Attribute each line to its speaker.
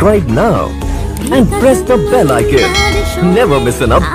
Speaker 1: subscribe now and press the bell icon. Never miss an update.